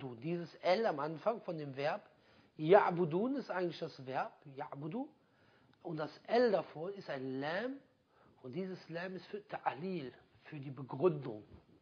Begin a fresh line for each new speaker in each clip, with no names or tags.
Ya'budun. Dieses L am Anfang von dem Verb Ya'budun ist eigentlich das Verb Ya'budu. Und das L davor ist ein Lam. Und dieses Lam ist für Ta'lil, für die Begründung.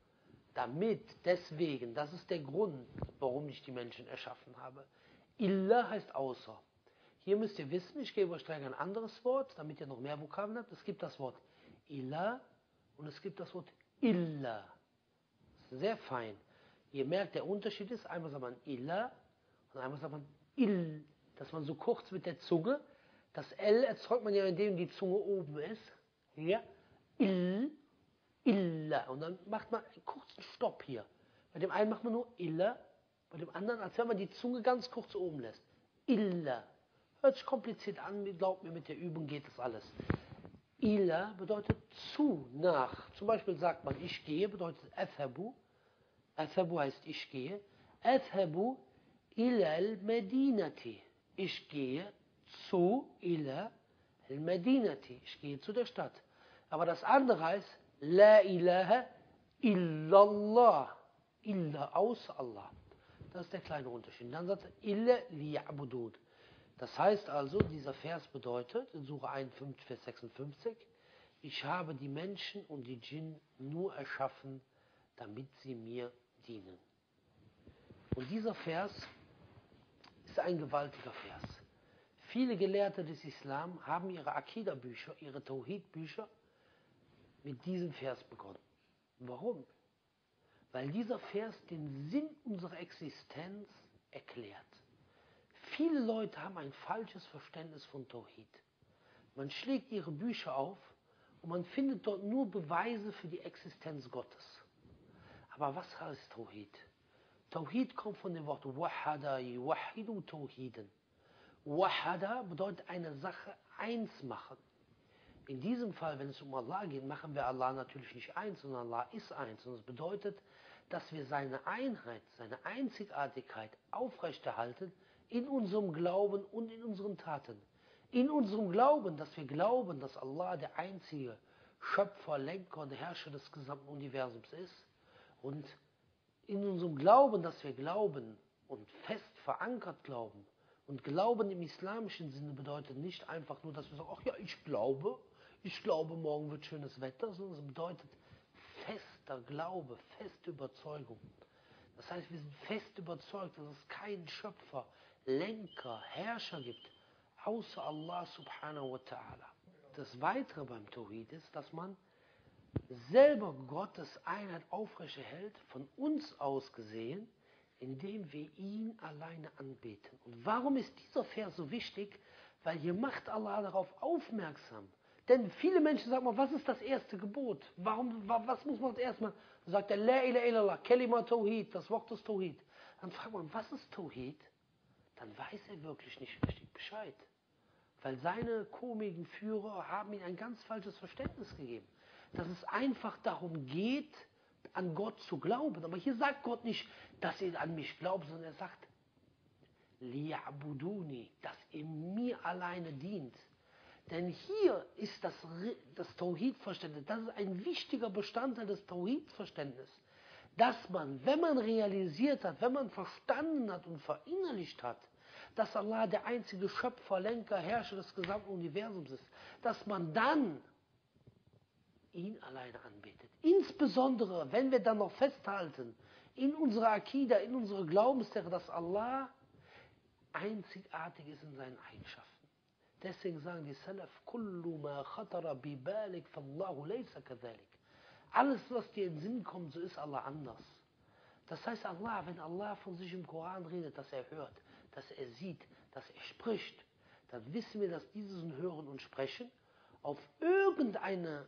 Deswegen, das ist der Grund, warum ich die Menschen erschaffen habe. Illa heißt außer. Hier müsst ihr wissen, ich gebe euch gleich ein anderes Wort, damit ihr noch mehr Vokabeln habt. Es gibt das Wort Illa und es gibt das Wort Illa. Sehr fein. Ihr merkt, der Unterschied ist, einmal sagt man Illa und einmal sagt man Ill. Dass man so kurz mit der Zunge, das L erzeugt man ja, indem die Zunge oben ist. Ja, Ill, Illa. Und dann macht man einen kurzen Stopp hier. Bei dem einen macht man nur Illa, bei dem anderen, als wenn man die Zunge ganz kurz oben lässt. Illa. Hört sich kompliziert an, glaubt mir, mit der Übung geht das alles. Ila bedeutet zu, nach. Zum Beispiel sagt man, ich gehe, bedeutet Athabu. Athabu heißt ich gehe. Athabu ilal Medinati. Ich gehe zu ila al-Medinati. Ich gehe zu der Stadt. Aber das andere heißt La ilaha illallah. Illa, außer Allah. Das ist der kleine Unterschied. Dann sagt er illa liya'budun. Das heißt also, dieser Vers bedeutet, in Sura 51, Vers 56, ich habe die Menschen und die Djinn nur erschaffen, damit sie mir dienen. Und dieser Vers ist ein gewaltiger Vers. Viele Gelehrte des Islam haben ihre Akida-Bücher, ihre Tawhid-Bücher mit diesem Vers begonnen. Warum? Weil dieser Vers den Sinn unserer Existenz erklärt. Viele Leute haben ein falsches Verständnis von Tawhid. Man schlägt ihre Bücher auf und man findet dort nur Beweise für die Existenz Gottes. Aber was heißt Tawhid? Tawhid kommt von dem Wort Wahada, Yuwahidu Tawhiden. Wahada bedeutet eine Sache eins machen. In diesem Fall, wenn es um Allah geht, machen wir Allah natürlich nicht eins, sondern Allah ist eins. Und das bedeutet, dass wir seine Einheit, seine Einzigartigkeit aufrechterhalten in unserem Glauben und in unseren Taten. In unserem Glauben, dass wir glauben, dass Allah der einzige Schöpfer, Lenker und Herrscher des gesamten Universums ist. Und in unserem Glauben, dass wir glauben und fest verankert glauben. Und Glauben im islamischen Sinne bedeutet nicht einfach nur, dass wir sagen, ach ja, ich glaube, morgen wird schönes Wetter, sondern es bedeutet fester Glaube, feste Überzeugung. Das heißt, wir sind fest überzeugt, dass es keinen Schöpfer, Lenker, Herrscher gibt, außer Allah subhanahu wa ta'ala. Das Weitere beim Tawhid ist, dass man selber Gottes Einheit aufrechterhält, von uns aus gesehen, indem wir ihn alleine anbeten. Und warum ist dieser Vers so wichtig? Weil hier macht Allah darauf aufmerksam. Denn viele Menschen sagen mal, was ist das erste Gebot? Was muss man das erste Mal? Dann sagt er, La ilaha illallah, Kalima Tawhid, das Wort ist Tawhid. Dann fragt man, was ist Tawhid? Dann weiß er wirklich nicht richtig Bescheid. Weil seine komischen Führer haben ihm ein ganz falsches Verständnis gegeben. Dass es einfach darum geht, an Gott zu glauben. Aber hier sagt Gott nicht, dass ihr an mich glaubt, sondern er sagt, Liya'buduni, dass ihr mir alleine dient. Denn hier ist das Tawhid-Verständnis, das ist ein wichtiger Bestandteil des Tawhid-Verständnisses, dass man, wenn man realisiert hat, wenn man verstanden hat und verinnerlicht hat, dass Allah der einzige Schöpfer, Lenker, Herrscher des gesamten Universums ist, dass man dann ihn alleine anbetet. Insbesondere, wenn wir dann noch festhalten, in unserer Akida, in unserer Glaubenslehre, dass Allah einzigartig ist in seinen Eigenschaften. Deswegen sagen die Salaf, kullu ma khatara bi balik fallahu laysa kadhalik. Alles, was dir in den Sinn kommt, so ist Allah anders. Das heißt, Allah, wenn Allah von sich im Koran redet, dass er hört, dass er sieht, dass er spricht, dann wissen wir, dass dieses Hören und Sprechen auf irgendeine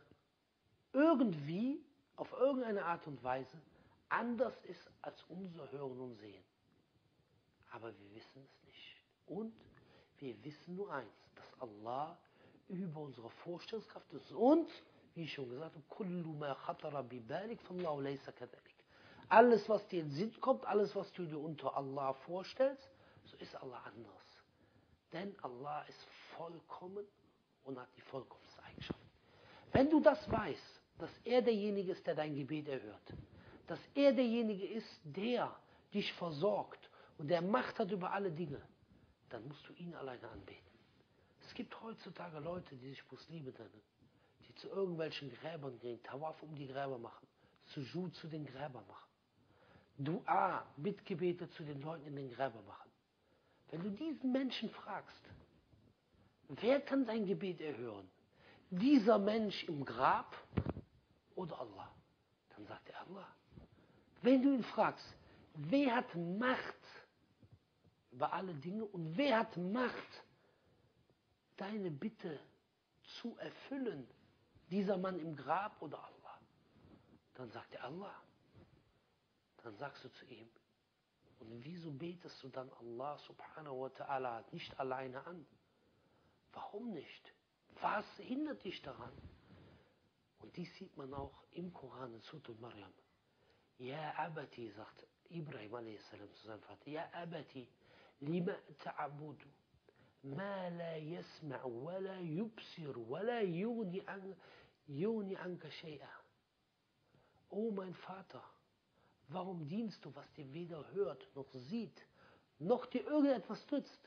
Art und Weise anders ist als unser Hören und Sehen. Aber wir wissen es nicht. Und wir wissen nur eins, dass Allah über unsere Vorstellungskraft ist. Und, wie ich schon gesagt habe, kullu ma khatara bi balik fallahu laysa kadhalik. Alles, was dir in den Sinn kommt, alles, was du dir unter Allah vorstellst, so ist Allah anders. Denn Allah ist vollkommen und hat die vollkommenste Eigenschaft. Wenn du das weißt, dass er derjenige ist, der dein Gebet erhört, dass er derjenige ist, der dich versorgt und der Macht hat über alle Dinge, dann musst du ihn alleine anbeten. Es gibt heutzutage Leute, die sich Muslime nennen, die zu irgendwelchen Gräbern gehen, Tawaf um die Gräber machen, Sujud zu den Gräbern machen, Dua, Bittgebete zu den Leuten in den Gräbern machen. Wenn du diesen Menschen fragst, wer kann dein Gebet erhören? Dieser Mensch im Grab oder Allah? Dann sagt er Allah. Wenn du ihn fragst, wer hat Macht über alle Dinge und wer hat Macht, deine Bitte zu erfüllen? Dieser Mann im Grab oder Allah? Dann sagt er Allah. Dann sagst du zu ihm, und wieso betest du dann Allah subhanahu wa ta'ala nicht alleine an? Warum nicht? Was hindert dich daran? Und dies sieht man auch im Koran in Surah Maryam. Ja Abati, sagt Ibrahim a.s. zu seinem Vater, Ja Abati, lima ta'abudu, ma la yasma' wa la yubsir, wa la yugni anka shay'a. O mein Vater, warum dienst du, was dir weder hört, noch sieht, noch dir irgendetwas nützt?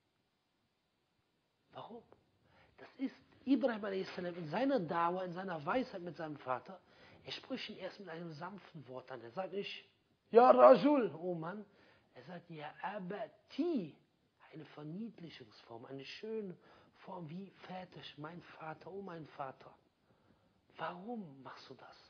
Warum? Das ist Ibrahim a.s. in seiner Dawa, in seiner Weisheit mit seinem Vater. Er spricht ihn erst mit einem sanften Wort an. Er sagt nicht, Ja Rajul, oh Mann. Er sagt, Ja Abati, eine Verniedlichungsform, eine schöne Form wie väterlich, mein Vater, oh mein Vater. Warum machst du das?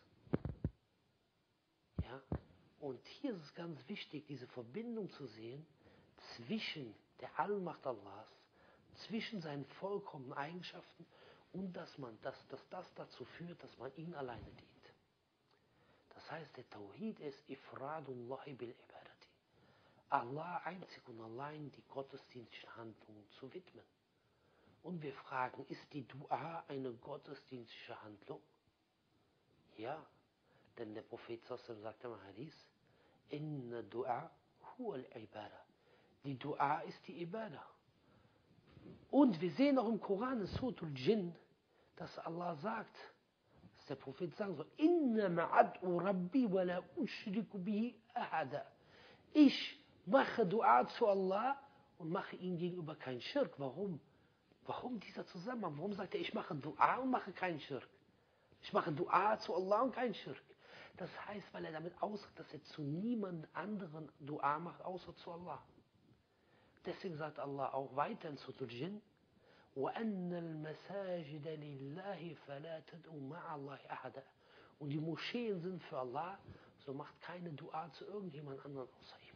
Ja? Und hier ist es ganz wichtig, diese Verbindung zu sehen zwischen der Allmacht Allahs, zwischen seinen vollkommenen Eigenschaften und dass das dazu führt, dass man ihn alleine dient. Das heißt, der Tawhid ist Ifradullahi bil Ibadati. Allah einzig und allein die gottesdienstlichen Handlungen zu widmen. Und wir fragen, ist die Dua eine gottesdienstliche Handlung? Ja, denn der Prophet sagt im Hadith, Inna Dua huwa al-Ibada. Die Dua ist die Ibada. Und wir sehen auch im Koran, in Surah al-Jinn, dass Allah sagt, dass der Prophet sagen soll, Inna ma'ad'u Rabbi wa la ushriku bihi ahada. Ich mache Dua zu Allah und mache ihm gegenüber keinen Schirk. Warum? Warum dieser Zusammenhang? Warum sagt er, ich mache Dua und mache keinen Schirk? Ich mache Dua zu Allah und keinen Schirk. Das heißt, weil er damit ausdrückt, dass er zu niemand anderen Dua macht, außer zu Allah. Deswegen sagt Allah auch weiter in Surah al-Jinn, وَأَنَّ الْمَسَاجِدَ لِلَّهِ فَلَا تَدْعُوا مَعَ اللَّهِ أَحَدًا. Und die Moscheen sind für Allah, so macht keine Dua zu irgendjemand anderen außer ihm.